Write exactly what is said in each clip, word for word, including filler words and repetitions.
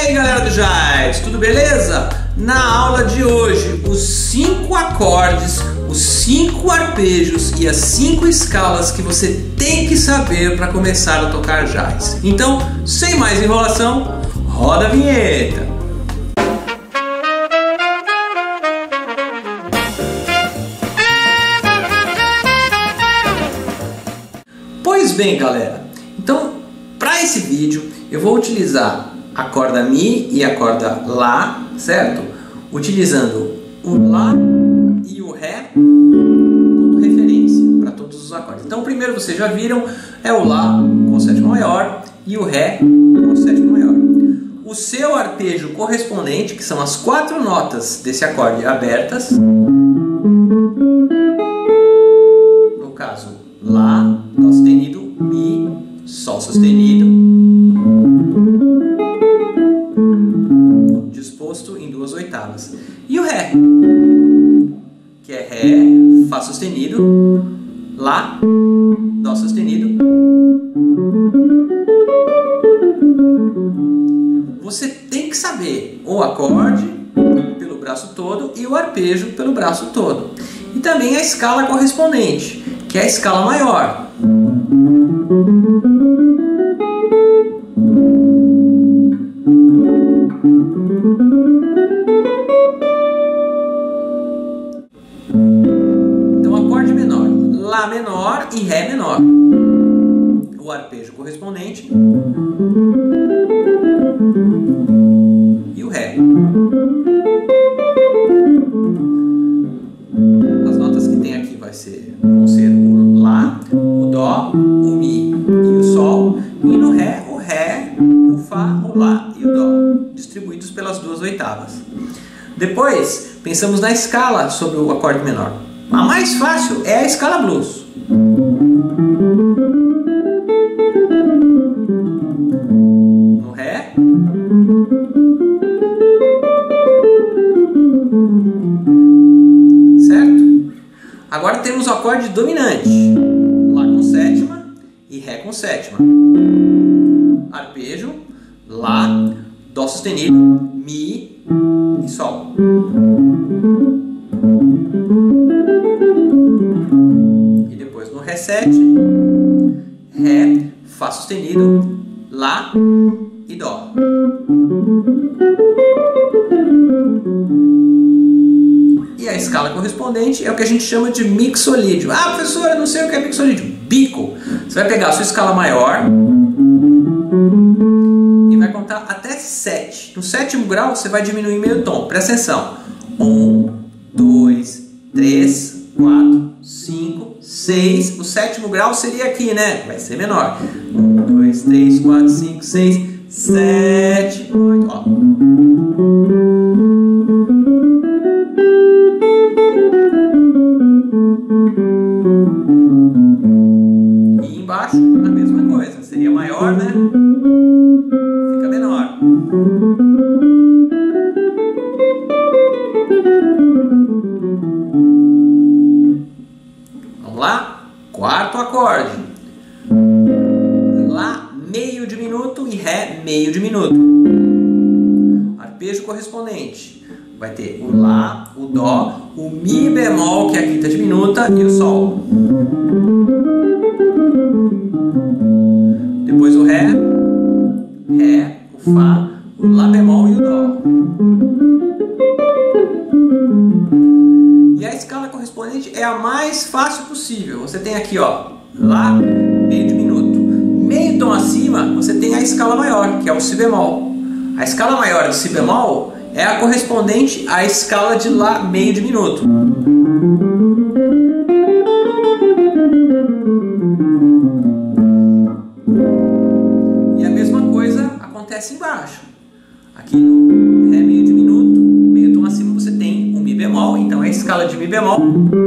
aí galera do Jazz, tudo beleza? Na aula de hoje, os cinco acordes, os cinco arpejos e as cinco escalas que você tem que saber para começar a tocar jazz. Então, sem mais enrolação, roda a vinheta! Pois bem galera, então para esse vídeo eu vou utilizar a corda Mi e a corda Lá, certo? Utilizando o Lá e o Ré como referência para todos os acordes. Então primeiro vocês já viram, é o Lá com sétima maior e o Ré com sétima maior. O seu arpejo correspondente, que são as quatro notas desse acorde abertas, no caso Lá, Dó sustenido, Mi, Sol sustenido, disposto em duas oitavas. E o Ré, que é Ré, Fá sustenido, Lá, Dó sustenido. Você tem que saber o acorde pelo braço todo e o arpejo pelo braço todo. E também a escala correspondente, que é a escala maior. Então, acorde menor, Lá menor e Ré menor. O arpejo correspondente e o Ré. As notas que tem aqui vai ser, vão ser o Lá, o Dó, o Mi e o Sol. E no Ré, o Ré, o Fá, o Lá e o Dó, distribuídos pelas duas oitavas. Depois, pensamos na escala sobre o acorde menor. A mais fácil é a escala blues. No Ré, certo? Agora temos o acorde dominante, Lá com sétima e Ré com sétima. Arpejo, Lá, Dó sustenido, Mi e Sol. E depois no Ré sete, Ré, Fá sustenido, Lá e Dó. E a escala correspondente é o que a gente chama de mixolídio. Ah, professor, eu não sei o que é mixolídio. Bico. Você vai pegar a sua escala maior e vai contar até sete. No sétimo grau você vai diminuir meio tom. Presta atenção. um, dois, três, quatro, cinco, seis. O sétimo grau seria aqui, né? Vai ser menor. um, dois, três, quatro, cinco, seis, sete, oito. Ó. E embaixo a mesma coisa. Seria maior, né? Fica menor. Vamos lá? Quarto acorde. Lá meio diminuto e Ré meio diminuto. Arpejo correspondente. Vai ter o Lá, o Dó, o Mi bemol, que é a quinta diminuta, e o Sol. Depois o Ré, Ré, o Fá, o Lá bemol e o Dó. E a escala correspondente é a mais fácil possível. Você tem aqui, ó, Lá, meio diminuto. Meio tom acima, você tem a escala maior, que é o Si bemol. A escala maior do Si bemol é a correspondente à escala de Lá meio diminuto. E a mesma coisa acontece embaixo. Aqui no Ré meio diminuto, meio tom acima, você tem o Mi bemol, então é a escala de Mi bemol.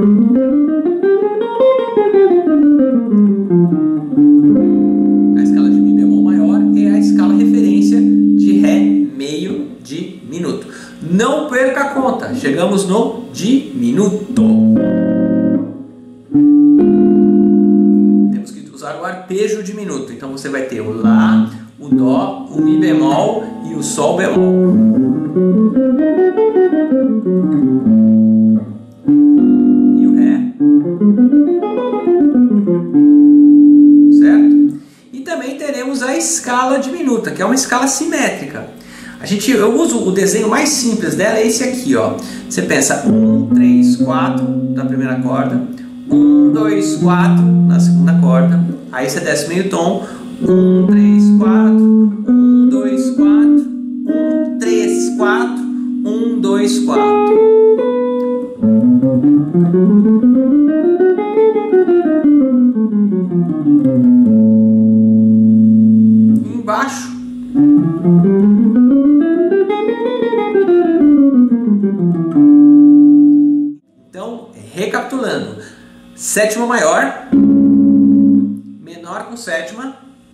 A escala de Mi bemol maior é a escala referência de Ré meio diminuto. Não perca a conta, chegamos no diminuto. Temos que usar o arpejo diminuto. Então você vai ter o Lá, o Dó o Mi bemol e o Sol bemol. E o Ré. Certo? E também teremos a escala diminuta, que é uma escala simétrica. A gente, eu uso o desenho mais simples dela, é esse aqui, ó. Você pensa um, três, quatro na primeira corda, um, dois, quatro na segunda corda, aí você desce meio tom, um, três, quatro, um, dois, quatro, um, três, quatro, um, dois, quatro. Embaixo. Então, recapitulando: sétima maior, menor com sétima,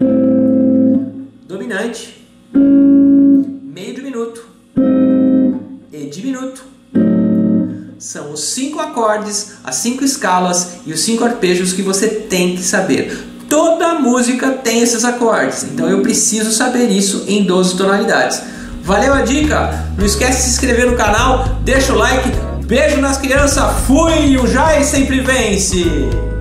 dominante, meio diminuto e diminuto. São os cinco acordes, as cinco escalas e os cinco arpejos que você tem que saber. Toda música tem esses acordes, então eu preciso saber isso em doze tonalidades. Valeu a dica? Não esquece de se inscrever no canal, deixa o like, beijo nas crianças, fui! O Jai sempre vence!